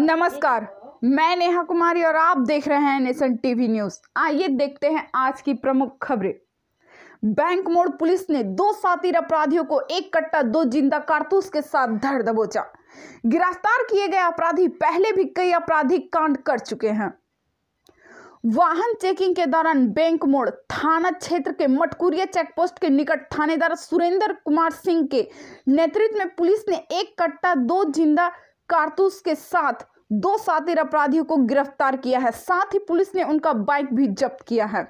नमस्कार, मैं नेहा कुमारी और आप देख रहे हैं नेशन टीवी न्यूज। आइए देखते हैं आज की प्रमुख खबरें। बैंक मोड़ पुलिस ने 2 शातिर अपराधियों को एक कट्टा 2 जिंदा कारतूस के साथ धर दबोचा। गिरफ्तार किए गए अपराधी पहले भी कई आपराधिक कांड कर चुके हैं। वाहन चेकिंग के दौरान बैंक मोड़ थाना क्षेत्र के मटकुरिया चेकपोस्ट के निकट थानेदार सुरेंद्र कुमार सिंह के नेतृत्व में पुलिस ने एक कट्टा 2 जिंदा कारतूस के साथ 2 शातिर अपराधियों को गिरफ्तार किया है। साथ ही पुलिस ने उनका बाइक भी जब्त किया है।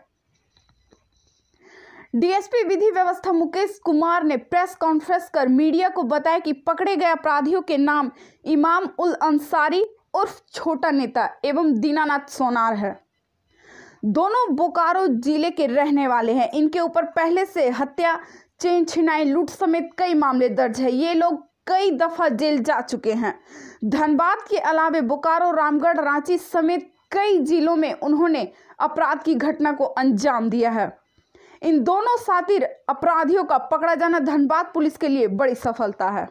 डीएसपी विधि व्यवस्था मुकेश कुमार ने प्रेस कॉन्फ्रेंस कर मीडिया को बताया कि पकड़े गए अपराधियों के नाम इमाम उल अंसारी उर्फ छोटा नेता एवं दीनानाथ सोनार है। दोनों बोकारो जिले के रहने वाले हैं। इनके ऊपर पहले से हत्या, चेन छिनाई, लूट समेत कई मामले दर्ज है। ये लोग कई दफा जेल जा चुके हैं। धनबाद के अलावे बोकारो, रामगढ़, रांची समेत कई जिलों में उन्होंने अपराध की घटना को अंजाम दिया है। इन दोनों शातिर अपराधियों का पकड़ा जाना धनबाद पुलिस के लिए बड़ी सफलता है।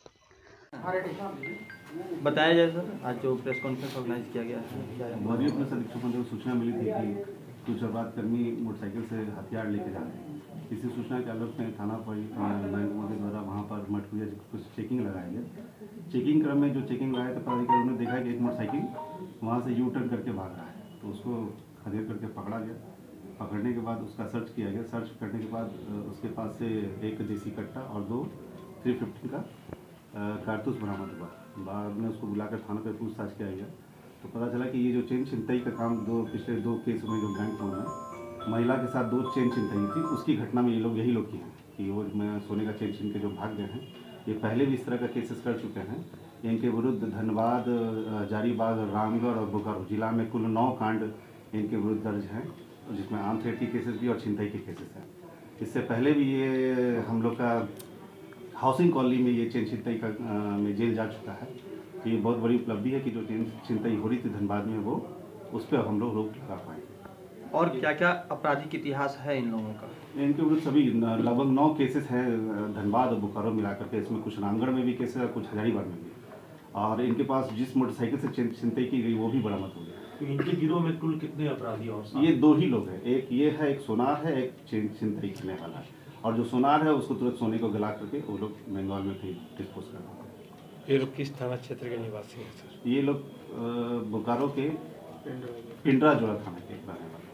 बताया जाए सर, आज जो प्रेस कॉन्फ्रेंस ऑर्गेनाइज किया गया है, वरीय पुलिस अधीक्षक को सूचना मिली थी कि कुछ अपराधकर्मी मोटरसाइकिल से हथियार लेके जा रहे हैं। इसी सूचना के आलोक में थाना पर बैंक मोड़ के द्वारा वहाँ पर मटकुरिया कुछ चेकिंग लगाया गया। चेकिंग क्रम में जो चेकिंग लगाया तो पदाधिकारियों ने देखा कि एक मोटरसाइकिल वहाँ से यू टर्न करके भाग रहा है, तो उसको खदेड़ करके पकड़ा गया। पकड़ने के बाद उसका सर्च किया गया। सर्च करने के बाद उसके पास से एक देसी कट्टा और 2 350 का कारतूस बरामद हुआ। बाद में उसको बुलाकर थाना पर पूछताछ किया गया तो पता चला कि ये जो चेन छिनतई का काम पिछले 2 केस में जो बैंक में महिला के साथ 2 चेन छिनतई थी, उसकी घटना में ये लोग किए हैं कि वो सोने का चेन छीन के जो भाग गए हैं। ये पहले भी इस तरह का केसेस कर चुके हैं। इनके विरुद्ध धनबाद, हजारीबाग, रामगढ़ और बोकारो जिला में कुल 9 कांड इनके विरुद्ध दर्ज हैं, जिसमें आर्म थ्रेट के केसेस भी और छिनतई के केसेस हैं। इससे पहले भी ये हम लोग का हाउसिंग कॉलोनी में ये चेन छिनतई का में जेल जा चुका है। तो ये बहुत बड़ी उपलब्धि है कि जो चेन छिनतई हो रही थी धनबाद में, वो उस पर हम लोग रोक लगा पाएंगे। और क्या क्या आपराधिक इतिहास है इन लोगों का? इनके विरुद्ध सभी लगभग 9 केसेस हैं धनबाद और बोकारो मिलाकर के। इसमें कुछ रामगढ़ में भी केसेस है, कुछ हजारीबाग में भी। और इनके पास जिस मोटरसाइकिल से छिनतई की गई वो भी बरामद हो गया। तो इनके गिरोह में कुल कितने अपराधी और ये 2 ही लोग हैं। एक ये है, एक सोनार है, एक छिनतई करने वाला है। और जो सोनार है उसको तुरंत सोने को गला करके वो लोग बंगाल में कहीं डिस्पोज कर रहे हैं। ये लोग किस थाना क्षेत्र के निवासी हैं सर? ये लोग बोकारो के पिंडरा जोड़ा थाना के रहने वाले।